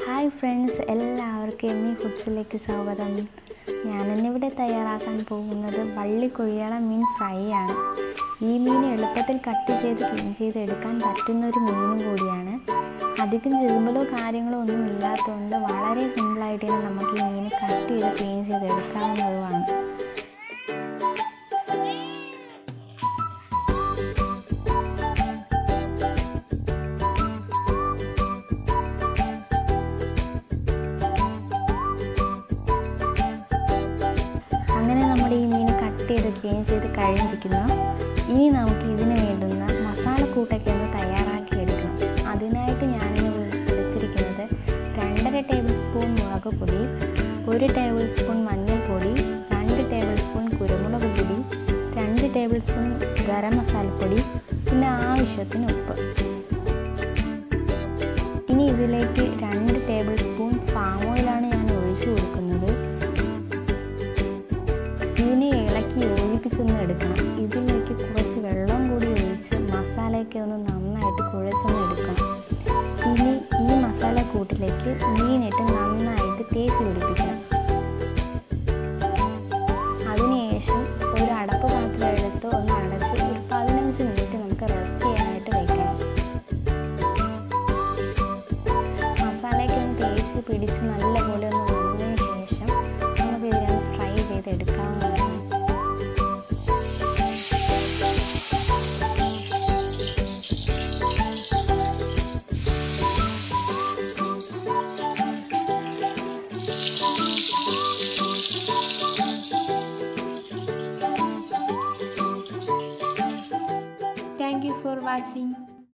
Hi friends, എല്ലാവർക്കും എമ്മി ഫുഡ്സിലേക്ക് സ്വാഗതം. ഞാനിന്നിവിടെ തയ്യാറാക്കാൻ പോകുന്നത് വള്ളിക്കൊഴിയാള മീൻ ഫ്രൈ ആണ്. ഈ മീൻ എളുപ്പത്തിൽ കട്ട് ചെയ്ത് ക്ലീൻ ചെയ്ത് എടുക്കാൻ പറ്റുന്നൊരു മീനും കൂടിയാണ്. അധികം ചെറുമ്പലോ കാര്യങ്ങളോ ഒന്നും ഇല്ലാത്തതുകൊണ്ട് വളരെ സിമ്പിളായിട്ട് തന്നെ നമുക്ക് ഈ മീൻ കട്ട് ചെയ്ത് ക്ലീൻ ചെയ്ത് എടുക്കാവുന്നതുമാണ്. അങ്ങനെ നമ്മുടെ ഈ മീൻ കട്ട് ചെയ്ത് ക്ലീൻ ചെയ്ത് കഴിഞ്ഞിരിക്കുന്നു. ഇനി നമുക്ക് ഇതിന് വേണ്ടുന്ന മസാലക്കൂട്ടൊക്കെ ഒന്ന് തയ്യാറാക്കി എടുക്കണം. അതിനായിട്ട് ഞാനിന്ന് എടുത്തിരിക്കുന്നത് 2.5 ടേബിൾ സ്പൂൺ മുളക് പൊടി, 1 ടേബിൾ സ്പൂൺ മഞ്ഞൾപ്പൊടി, 2 ടേബിൾ സ്പൂൺ കുരുമുളക് പൊടി, 2 ടേബിൾ സ്പൂൺ ഗരം മസാലപ്പൊടി, പിന്നെ ആവശ്യത്തിന് ഉപ്പ്. ഇനി ഇതിലേക്ക് 2 ടേബിൾ സ്പൂൺ പാം ഓയിലാണ് ഞാൻ ഒഴിച്ചു കൊടുക്കുന്നത്. ഇതിനെ ഇളക്കി യോജിപ്പിച്ചൊന്ന് എടുക്കണം. ഇതിലേക്ക് കുറച്ച് വെള്ളം കൂടി ഒഴിച്ച് മസാലയൊക്കെ ഒന്ന് നന്നായിട്ട് കുഴച്ചൊന്ന് എടുക്കണം. ഇനി ഈ മസാലക്കൂട്ടിലേക്ക് മീനിട്ട്